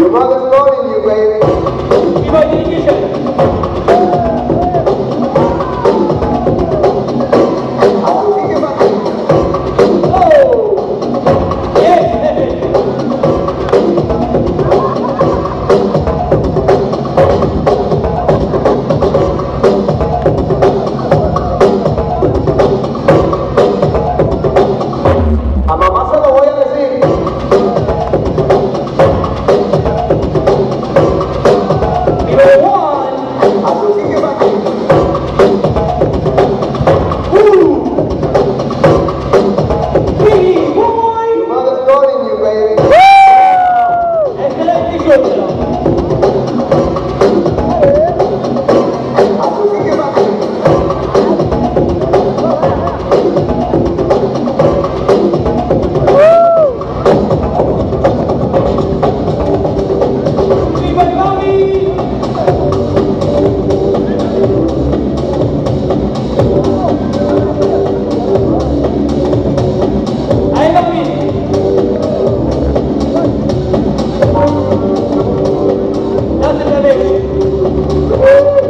Your mother's calling you, baby. Mi voy dirigendo. A mamá se lo voy a decir. Number one. Así que va aquí. Three, boy. Your mother's calling you, baby. Excelente giocolo. Así que va aquí. Viva il Bobby! Ai bambini! Date da me!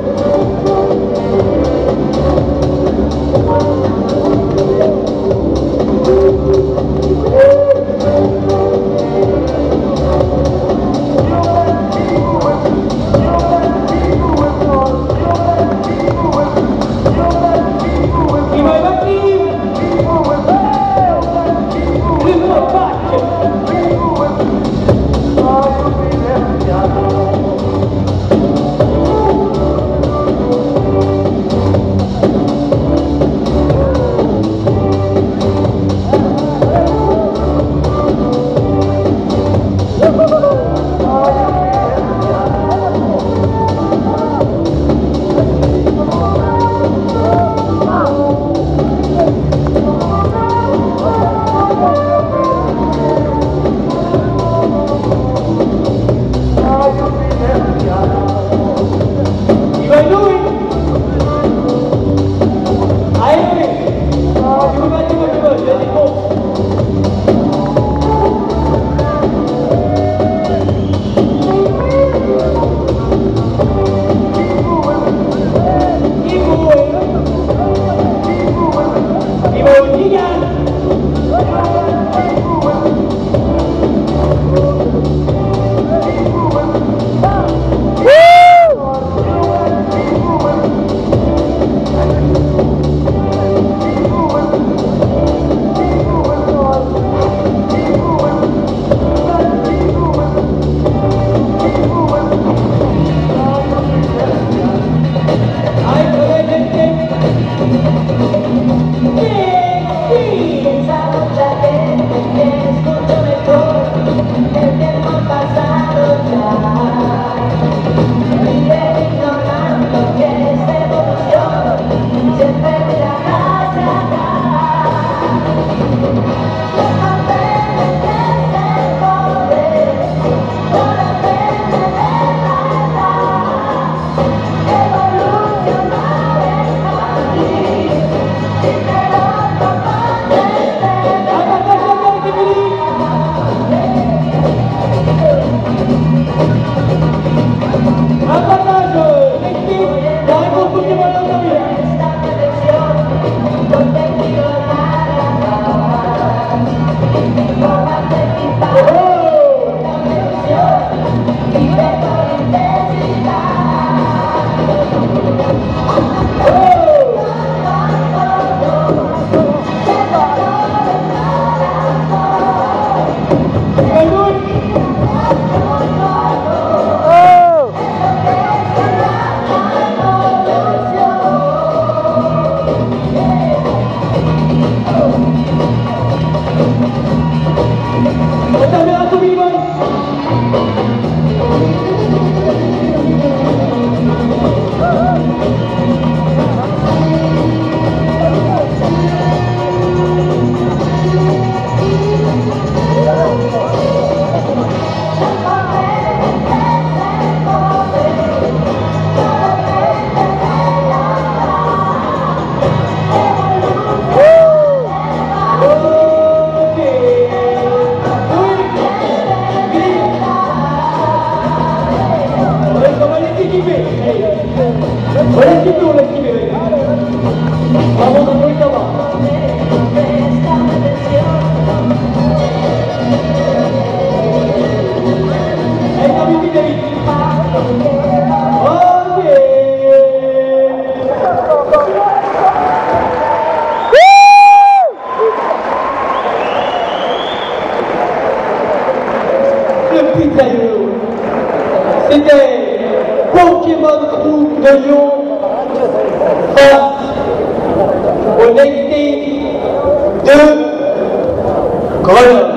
Viva i bambini! Viva il pacchio! Viva lui! Ai lui! Viva, vieni qua! Viva il gigante! Ai probabilmente Pensavo già che scorso metro el tiempo ha pasado ya. Vive ignorando que esta evolución siempre irá hacia atrás. Los papeles de ese poder no dependen de la edad. Evolucionar es fácil si te lo propones de verdad. On laisse kiffer, on laisse kiffer. Bravo, bravo, ça va. Allez, t'as vu, vite, vite. Ok. Le pizzaïolo. C'était Pokémon Crew de Lyon face au next stage de Grenoble.